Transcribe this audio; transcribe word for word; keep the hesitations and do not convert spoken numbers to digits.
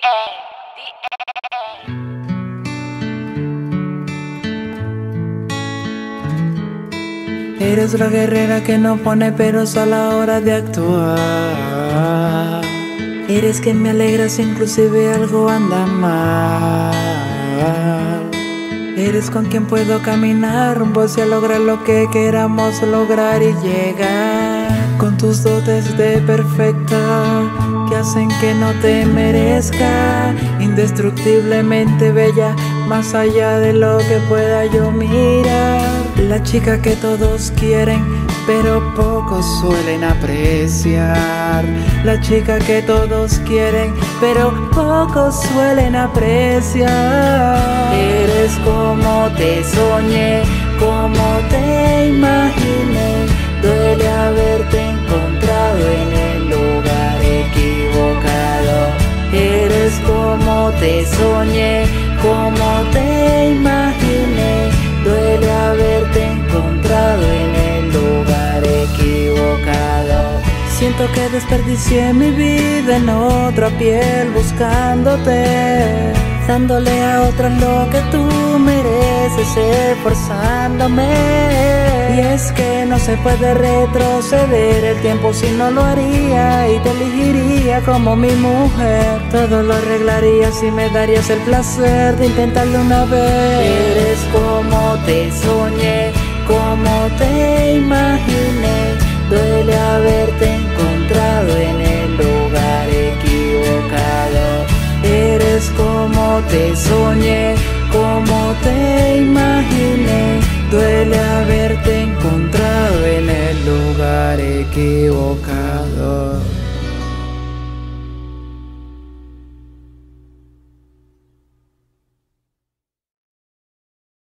Eres la guerrera que no pone peros a la hora de actuar. Eres quien me alegras, inclusive algo anda mal. Eres con quien puedo caminar rumbo hacia lograr lo que queramos lograr y llegar. Con tus dotes de perfecta que hacen que no te merezca. Indestructiblemente bella, más allá de lo que pueda yo mirar. La chica que todos quieren, pero pocos suelen apreciar. La chica que todos quieren, pero pocos suelen apreciar. Eres como te soñé, como te imaginé. Duele haberte encontrado en el lugar equivocado. Eres como te soñé, como te imaginé. Duele haberte encontrado en el lugar equivocado. Siento que desperdicié mi vida en otra piel buscándote, dándole a otras lo que tú mereces, esforzándome. Y es que no se puede retroceder el tiempo, si no lo haría y te elegiría como mi mujer. Todo lo arreglaría si me darías el placer de intentarlo una vez. Eres como te soñé, como te imaginé. Duele haberte encontrado en el lugar equivocado. Eres como te soñé, como te imaginé. Duele haberte encontrado en el lugar equivocado.